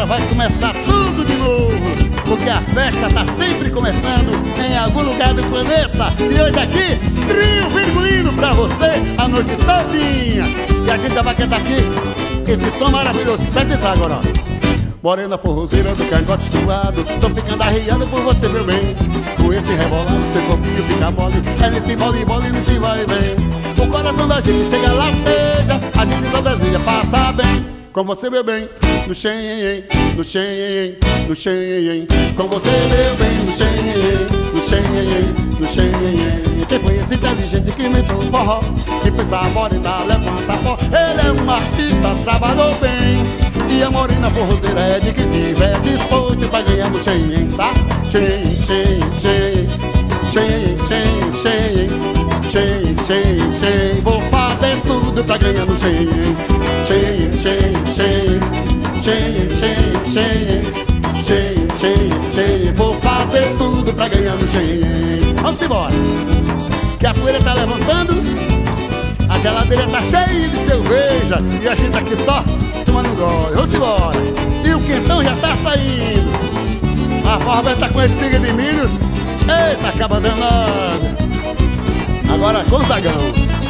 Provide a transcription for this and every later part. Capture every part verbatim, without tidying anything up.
agora vai começar tudo de novo, porque a festa tá sempre começando em algum lugar do planeta. E hoje aqui, trio virgulino pra você a noite todinha. E a gente já vai cantar aqui esse som maravilhoso. Presta atenção agora, ó. Morena forrozeira do cangote suado, tô ficando arriado por você, meu bem. Com esse rebolado, seu corpinho fica mole, é nesse mole, mole, nesse vai e vem. O coração da gente chega lá, beija, a gente só deseja passar bem. Com você, meu bem, no xenhen, no xenhen, no xenhen. Com você, meu bem, no xenhen, no xenhen, no xenhen. Quem foi esse inteligente que inventou o forró? Que fez a morena levantar pó? Ele é um artista, trabalhou bem. E a morena forrozeira é de quem tiver disposto pra ganhar no xenhen, tá? Xenhen, xenhen, xenhen, xenhen, xenhen, xenhen, xenhen, xenhen. Vou fazer tudo pra ganhar no xenhen. Xenhen, xenhen, xenhen, xenhen, xenhen, xenhen, xenhen, xenhen. Vou fazer tudo pra ganhar no xenhen. Vamos embora, que a poeira tá levantando, a geladeira tá cheia de cerveja e a gente tá aqui só tomando gole. Vamos embora, e o quentão já tá saindo. A forra tá com a espiga de milho. Eita, acaba danada. Agora com o Zagão.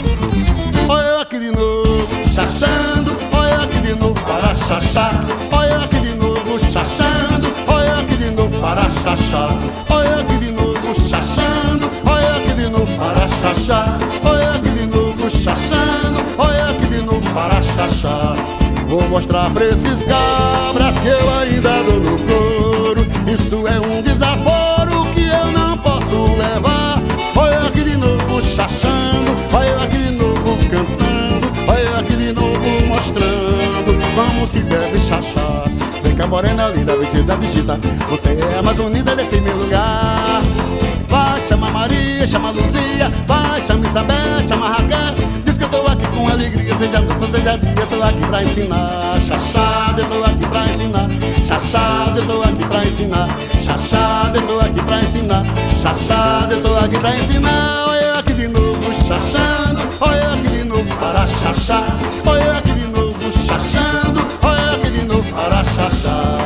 Olha eu aqui de novo, chachando. Olha eu aqui de novo para chachar. Olha eu aqui de novo, chachando. Olha eu aqui de novo para chachar. Olha eu aqui de novo, chachando. Olha eu aqui de novo para chachar. Olha eu aqui de novo, chachando. Olha eu aqui de novo para chachar. Vou mostrar pra esses cabras que eu ainda dou no couro. Isso é um desaforo que eu não posso levar. Olha eu aqui de novo, chachando. Olha eu aqui de novo, cantando. Olha eu aqui de novo, mostrando como se deve chachar. Vem cá, morena linda, vestida vestida, você é a mais bonita desse meu lugar. Vai, chama Maria, chama Luzia. Vai, chama Isabel, chama Raquel. Diz que eu tô aqui com alegria, seja noite, seja dia, eu tô aqui pra ensinar. Chachada, eu tô aqui pra ensinar. Chachada, eu tô aqui pra ensinar. Chachada, eu tô aqui pra ensinar. Chachada, eu tô aqui pra ensinar. Olha eu aqui de novo, chachando. Olha eu aqui de novo para chachar. Olha eu aqui de novo, chachando. Olha eu aqui de novo para chachar.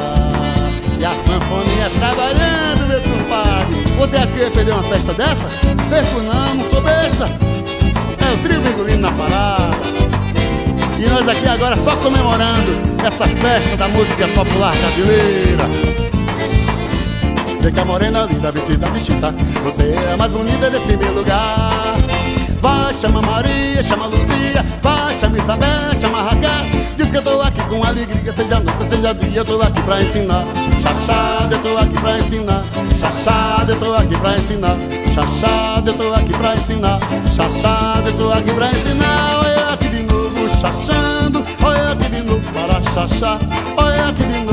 E a sanfoninha trabalhando, meu compadre. Você acha que eu ia perder uma festa dessa? Perco não, não sou besta. É o trio virgulino na parada. E nós aqui agora só comemorando essa festa da música popular brasileira. Vem cá, morena linda, vestida vestida, você é a mais bonita desse meu lugar. Vai, chama Maria, chama Luzia. Vai, chama Isabel, chama Raquel. Diz que eu tô aqui com alegria, seja noite, seja dia, eu tô aqui pra ensinar. Chachada, eu tô aqui pra ensinar. Chachada, eu tô aqui pra ensinar. Chachada, eu tô aqui pra ensinar. Chachada, eu tô aqui pra ensinar. Olha aqui de novo, chachando. Olha aqui de novo para chachar. Olha aqui de novo.